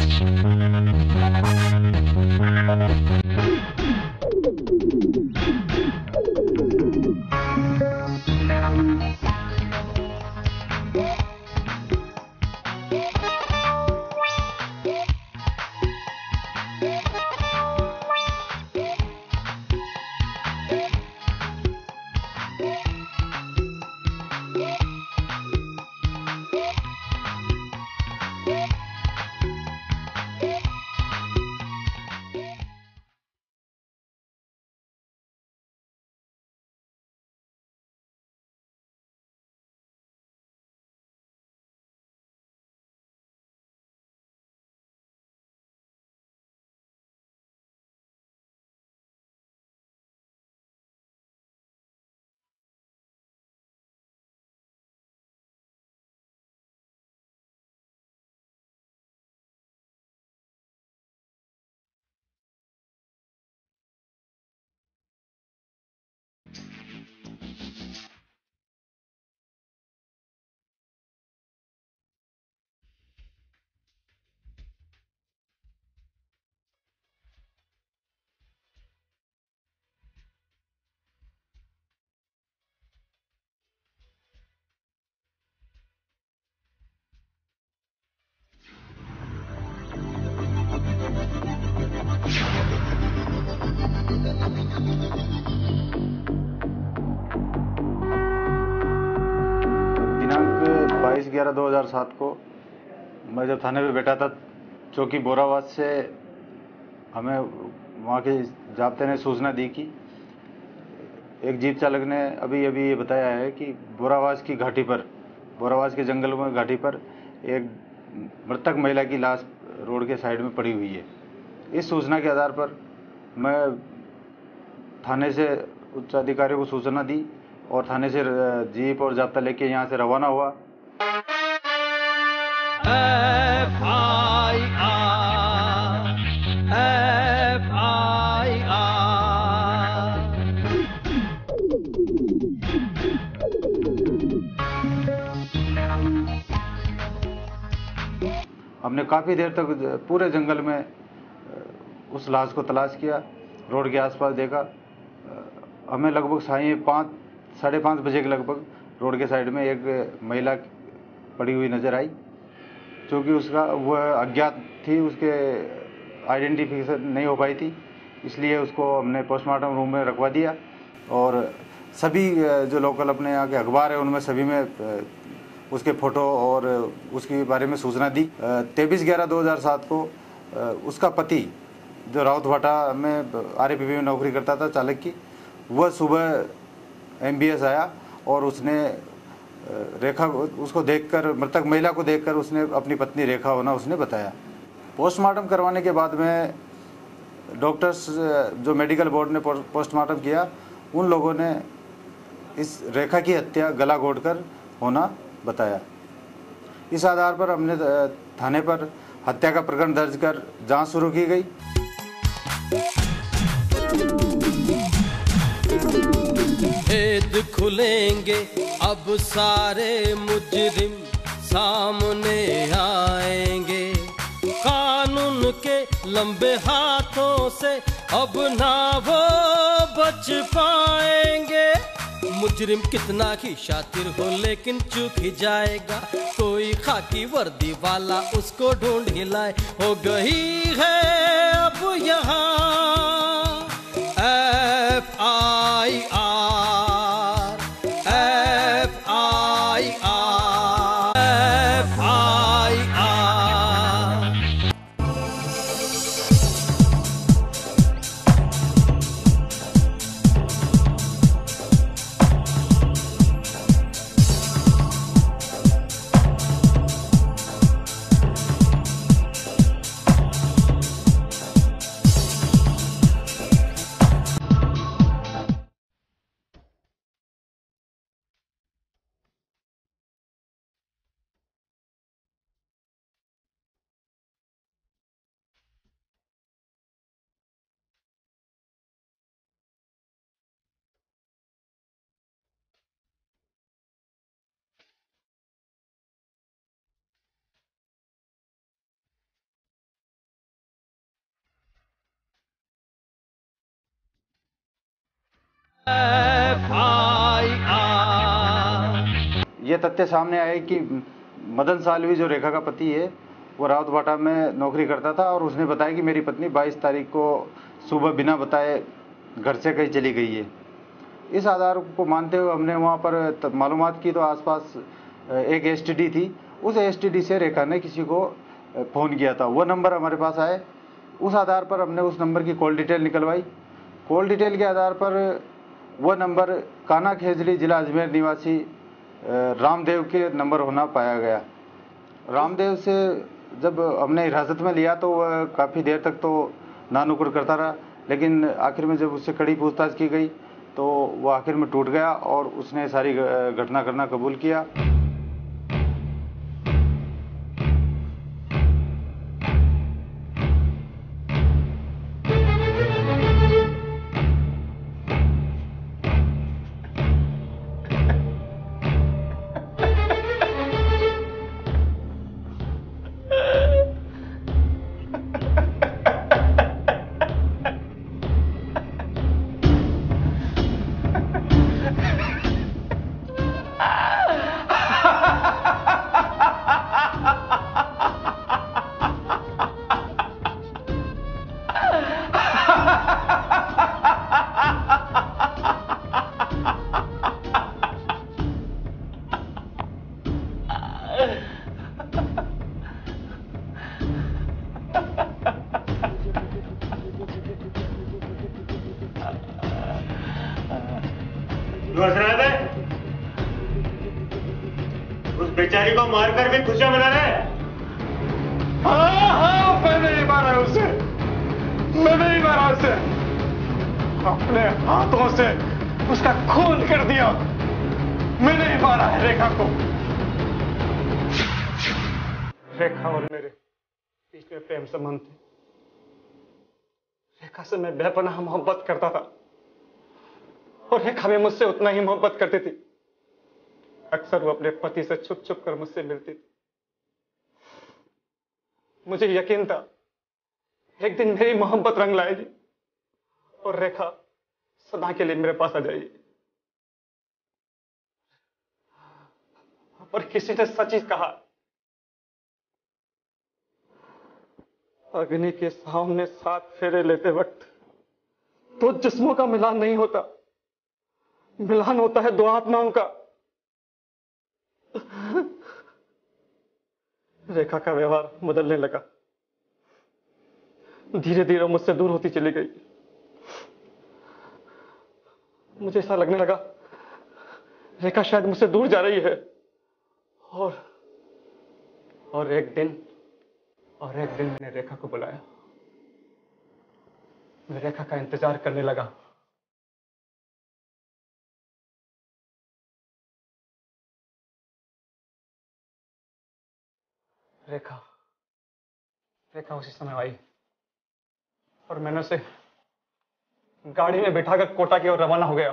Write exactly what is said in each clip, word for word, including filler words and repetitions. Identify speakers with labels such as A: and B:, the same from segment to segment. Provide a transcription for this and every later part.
A: बाईस ग्यारह दो हज़ार सात को मैं जब थाने पे बैठा था, चौकी बोरावास से हमें वहाँ के जाब्ते ने सूचना दी कि एक जीप चालक ने अभी अभी ये बताया है कि बोरावास की घाटी पर, बोरावास के जंगल में घाटी पर एक मृतक महिला की लाश रोड के साइड में पड़ी हुई है। इस सूचना के आधार पर मैं थाने से उच्च अधिकारियों को सूचना दी और थाने से जीप और जाब्ता लेके यहाँ से रवाना हुआ।
B: F I R, F I R.
A: हमने काफ़ी देर तक पूरे जंगल में उस लाश को तलाश किया, रोड के आसपास देखा। हमें लगभग साढ़े पाँच साढ़े पाँच बजे के लगभग रोड के साइड में एक महिला पड़ी हुई नज़र आई। चूँकि उसका वह अज्ञात थी, उसके आइडेंटिफिकेशन नहीं हो पाई थी, इसलिए उसको हमने पोस्टमार्टम रूम में रखवा दिया। और सभी जो लोकल अपने यहाँ के अखबार है उनमें सभी में उसके फ़ोटो और उसके बारे में सूचना दी। तेईस ग्यारह दो हज़ार सात को उसका पति जो राउतभाटा में आर ए पी पी में नौकरी करता था चालक की, वह सुबह एम बी एस आया और उसने रेखा उसको देखकर, मृतक महिला को देखकर उसने अपनी पत्नी रेखा होना उसने बताया। पोस्टमार्टम करवाने के बाद में डॉक्टर्स जो मेडिकल बोर्ड ने पोस्टमार्टम किया, उन लोगों ने इस रेखा की हत्या गला घोंटकर होना बताया। इस आधार पर हमने थाने पर हत्या का प्रकरण दर्ज कर जांच शुरू की गई।
B: भेद खुलेंगे अब सारे मुजरिम सामने आएंगे, कानून के लंबे हाथों से अब ना वो बच पाएंगे। मुजरिम कितना ही शातिर हो लेकिन चूक ही जाएगा, कोई खाकी वर्दी वाला उसको ढूंढ ही लाए। हो गई है अब यहाँ F I R, F I R, F I R. F I R.
A: ये तथ्य सामने आए कि मदन सालवी जो रेखा का पति है वो रावत बाटा में नौकरी करता था और उसने बताया कि मेरी पत्नी बाईस तारीख को सुबह बिना बताए घर से कहीं चली गई है। इस आधार को मानते हुए हमने वहाँ पर मालूमात की तो आसपास एक एसटीडी थी। उस एसटीडी से रेखा ने किसी को फ़ोन किया था, वो नंबर हमारे पास आए। उस आधार पर हमने उस नंबर की कॉल डिटेल निकलवाई। कॉल डिटेल के आधार पर वो नंबर काना खेजड़ी जिला अजमेर निवासी रामदेव के नंबर होना पाया गया। रामदेव से जब हमने हिरासत में लिया तो वह काफ़ी देर तक तो नानुकुर करता रहा, लेकिन आखिर में जब उससे कड़ी पूछताछ की गई तो वह आखिर में टूट गया और उसने सारी घटना करना कबूल किया।
C: उस बेचारी को मारकर भी खुशियां मना रहे हैं।
D: हाँ हाँ, मैं नहीं मारा उसे, मैं नहीं मारा उसे। अपने हाथों से उसका खून कर दिया। मैं नहीं मारा है रेखा को। रेखा और मेरे बीच में प्रेम संबंध थे। रेखा से मैं बेपनाह मोहब्बत करता था और रेखा भी मुझसे उतना ही मोहब्बत करती थी। अक्सर वो अपने पति से छुप छुप कर मुझसे मिलती थी। मुझे यकीन था एक दिन मेरी मोहब्बत रंग लाएगी और रेखा सदा के लिए मेरे पास आ जाएगी। और किसी ने सच ही कहा, अग्नि के सामने सात फेरे लेते वक्त दो जिस्मों का मिलान नहीं होता, मिलान होता है दो आत्माओं का। रेखा का व्यवहार बदलने लगा। धीरे धीरे मुझसे दूर होती चली गई। मुझे ऐसा लगने लगा रेखा शायद मुझसे दूर जा रही है। और और एक दिन और एक दिन मैंने रेखा को बुलाया। मैं रेखा का इंतजार करने लगा। रेखा रेखा उसी समय आई और मैंने उसे गाड़ी में बिठाकर कोटा की ओर रवाना हो गया।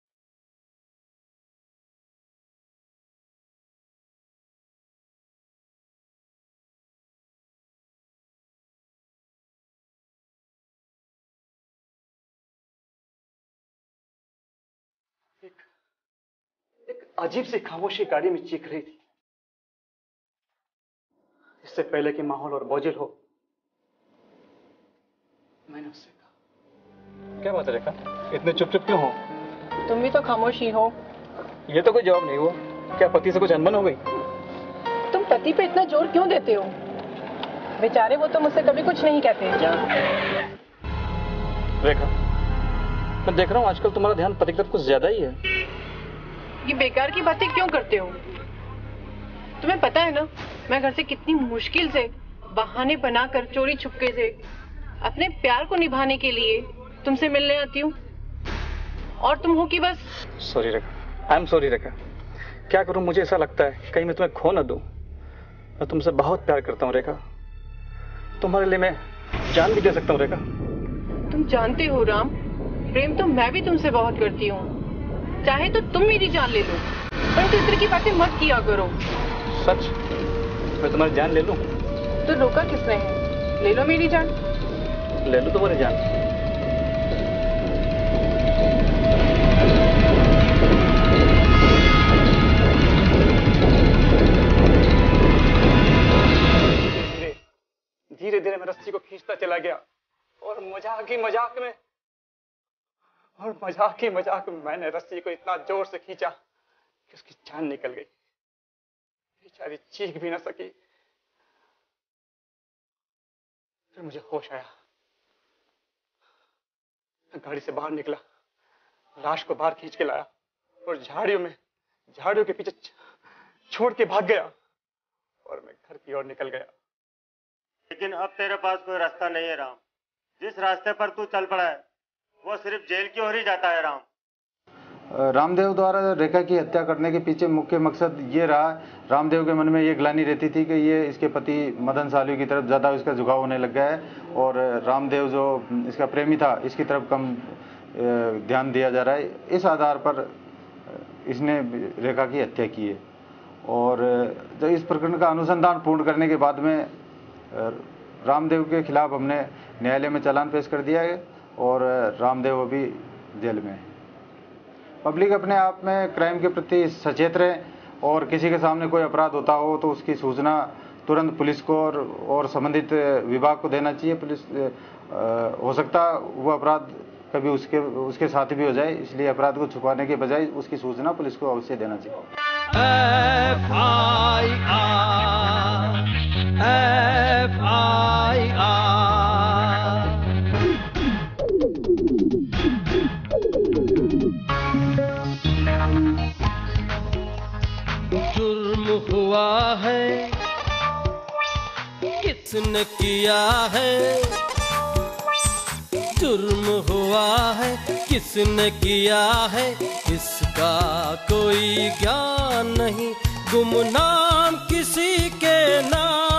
D: एक एक अजीब सी खामोशी गाड़ी में चीख रही थी। इससे पहले कि माहौल और बोझिल हो, मैंने उससे कहा, क्या बात है रेखा, इतने चुप चुप क्यों हो?
E: तुम भी तो खामोश ही हो।
D: ये तो कोई जवाब नहीं हुआ। क्या पति से कुछ अनबन हो गई?
E: तुम पति पे इतना जोर क्यों देते हो? बेचारे वो तो मुझसे कभी कुछ नहीं कहते।
D: रेखा, मैं देख रहा हूँ आजकल तुम्हारा ध्यान पति की तरफ कुछ ज्यादा ही है।
E: ये बेकार की बातें क्यों करते हो? तुम्हें पता है ना मैं घर से कितनी मुश्किल से बहाने बनाकर चोरी छुपके से अपने प्यार को निभाने के लिए तुमसे मिलने आती हूँ, और तुम हो कि बस।
D: Sorry Rekha, I am sorry Rekha. क्या करूँ, मुझे ऐसा लगता है कहीं मैं तुम्हें खो न दूं। मैं तुमसे बहुत प्यार करता हूँ रेखा। तुम्हारे लिए मैं जान भी दे सकता हूँ रेखा।
E: तुम जानते हो राम, प्रेम तो मैं भी तुमसे बहुत करती हूँ। चाहे तो तुम मेरी जान ले लो, पर इस तरह की बातें मत किया करो।
D: सच? मैं तुम्हारी जान ले लूं?
E: तो रोका किसने है? ले लो मेरी जान।
D: ले लो तुम्हारी जान। अंधेरे में रस्सी को खींचता चला गया और मजाक ही मजाक में और मजाक ही मजाक में मैंने रस्सी को इतना जोर से खींचा कि उसकी जान निकल गई। बेचारी चीख भी ना सकी। फिर मुझे होश आया, गाड़ी से बाहर निकला, लाश को बाहर खींच के लाया और झाड़ियों में झाड़ियों के पीछे छोड़ के भाग गया और मैं घर की ओर निकल गया।
C: लेकिन अब तेरे पास कोई रास्ता नहीं है राम। जिस रास्ते पर तू चल पड़ा है वो सिर्फ जेल की ओर ही जाता है राम।
A: रामदेव द्वारा रेखा की हत्या करने के पीछे मुख्य मकसद ये रहा, रामदेव के मन में ये ग्लानि रहती थी कि ये इसके पति मदन सालवी की तरफ ज़्यादा इसका झुकाव होने लग गया है और रामदेव जो इसका प्रेमी था इसकी तरफ कम ध्यान दिया जा रहा है। इस आधार पर इसने रेखा की हत्या की है और जब इस प्रकरण का अनुसंधान पूर्ण करने के बाद में रामदेव के खिलाफ हमने न्यायालय में चालान पेश कर दिया है और रामदेव अभी जेल में है। पब्लिक अपने आप में क्राइम के प्रति सचेत रहे और किसी के सामने कोई अपराध होता हो तो उसकी सूचना तुरंत पुलिस को और, और संबंधित विभाग को देना चाहिए। पुलिस आ, हो सकता वो अपराध कभी उसके उसके साथ भी हो जाए, इसलिए अपराध को छुपाने के बजाय उसकी सूचना पुलिस को अवश्य देना चाहिए।
B: F I R F I R जुर्म हुआ है, किसने किया है? जुर्म हुआ है, किसने किया है? इसका कोई ज्ञान नहीं, गुमनाम किसी के नाम।